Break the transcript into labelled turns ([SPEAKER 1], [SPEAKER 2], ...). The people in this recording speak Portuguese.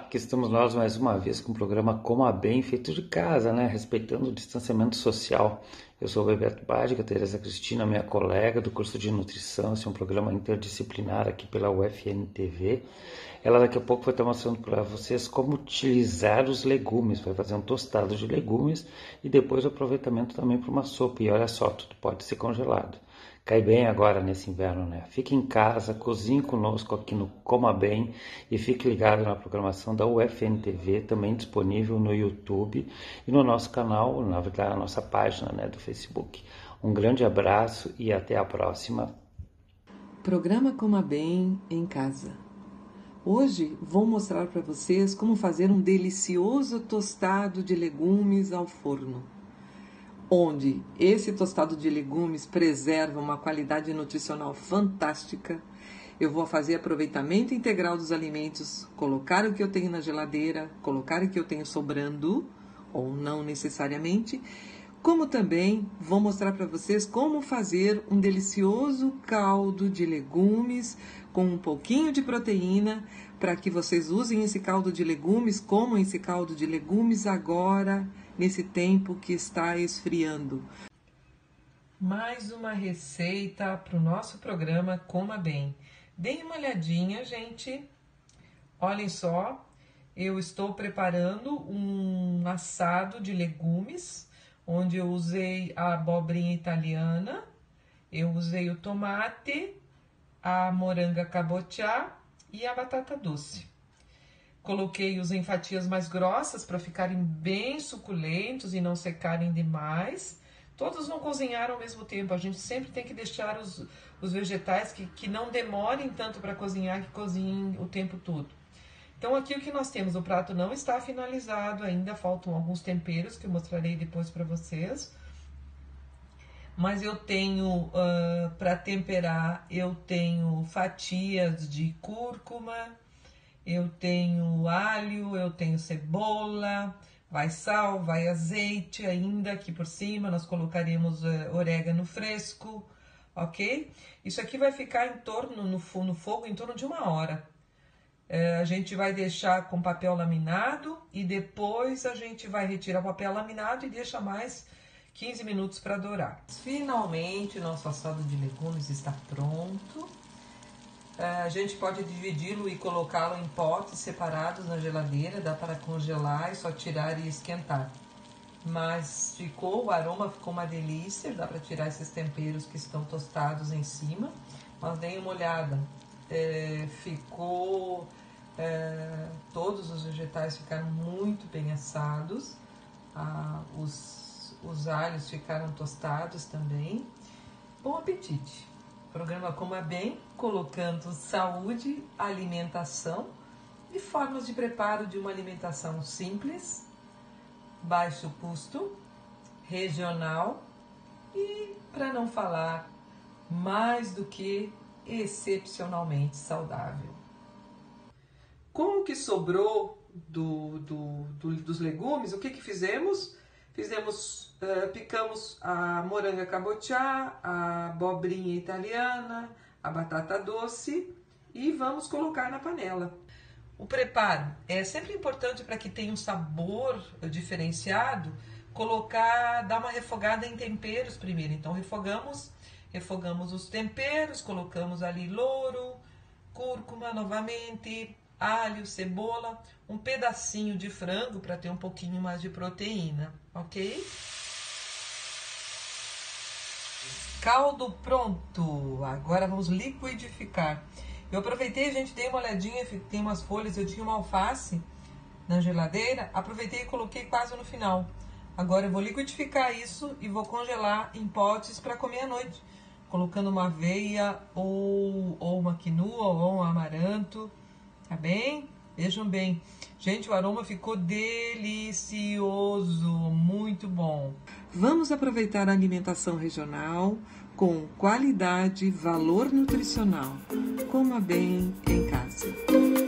[SPEAKER 1] aqui estamos nós mais uma vez com o programa Coma Bem, feito de casa, né? Respeitando o distanciamento social. Eu sou o Bebeto Bádica, Tereza Cristina, minha colega do curso de nutrição. Esse é um programa interdisciplinar aqui pela UFN-TV. Ela daqui a pouco vai estar mostrando para vocês como utilizar os legumes. Vai fazer um tostado de legumes e depois o aproveitamento também para uma sopa. E olha só, tudo pode ser congelado. Cai bem agora nesse inverno, né? Fique em casa, cozinhe conosco aqui no Coma Bem e fique ligado na programação da UFN-TV, também disponível no YouTube e no nosso canal, na verdade, na nossa página, né, do Facebook. Um grande abraço e até a próxima.
[SPEAKER 2] Programa Coma Bem em casa. Hoje vou mostrar para vocês como fazer um delicioso tostado de legumes ao forno, onde esse tostado de legumes preserva uma qualidade nutricional fantástica. Eu vou fazer aproveitamento integral dos alimentos, colocar o que eu tenho na geladeira, colocar o que eu tenho sobrando, ou não necessariamente, como também vou mostrar para vocês como fazer um delicioso caldo de legumes com um pouquinho de proteína, para que vocês usem esse caldo de legumes, comam esse caldo de legumes agora, nesse tempo que está esfriando. Mais uma receita para o nosso programa Coma Bem. Deem uma olhadinha, gente. Olhem só, eu estou preparando um assado de legumes, onde eu usei a abobrinha italiana, eu usei o tomate, a moranga cabotiá e a batata doce. Coloquei-os em fatias mais grossas para ficarem bem suculentos e não secarem demais. Todos vão cozinhar ao mesmo tempo. A gente sempre tem que deixar os vegetais que não demorem tanto para cozinhar, que cozinhem o tempo todo. Então aqui o que nós temos, o prato não está finalizado ainda, faltam alguns temperos que eu mostrarei depois para vocês. Mas eu tenho, para temperar, eu tenho fatias de cúrcuma, eu tenho alho, eu tenho cebola, vai sal, vai azeite ainda aqui por cima, nós colocaremos orégano fresco, ok? Isso aqui vai ficar em torno, no fogo, em torno de 1 hora. A gente vai deixar com papel laminado e depois a gente vai retirar o papel laminado e deixa mais 15 minutos para dourar. Finalmente, nosso assado de legumes está pronto. A gente pode dividi-lo e colocá-lo em potes separados na geladeira, dá para congelar e só tirar e esquentar. Mas o aroma ficou uma delícia, dá para tirar esses temperos que estão tostados em cima. Mas deem uma olhada, todos os vegetais ficaram muito bem assados, os alhos ficaram tostados também. Bom apetite! Programa Coma Bem, colocando saúde, alimentação e formas de preparo de uma alimentação simples, baixo custo, regional e, para não falar, mais do que excepcionalmente saudável. Com o que sobrou dos legumes, o que fizemos? Picamos a moranga cabotiá, a abobrinha italiana, a batata doce e vamos colocar na panela. O preparo é sempre importante para que tenha um sabor diferenciado, dar uma refogada em temperos primeiro. Então refogamos os temperos, colocamos ali louro, cúrcuma novamente, alho, cebola, um pedacinho de frango para ter um pouquinho mais de proteína, ok? Caldo pronto, agora vamos liquidificar. Eu aproveitei, gente, dei uma olhadinha, tem umas folhas, eu tinha uma alface na geladeira, aproveitei e coloquei quase no final. Agora eu vou liquidificar isso e vou congelar em potes para comer à noite, colocando uma aveia ou uma quinoa ou um amaranto, tá bem? Vejam bem. Gente, o aroma ficou delicioso, muito bom. Vamos aproveitar a alimentação regional com qualidade, valor nutricional. Coma bem em casa.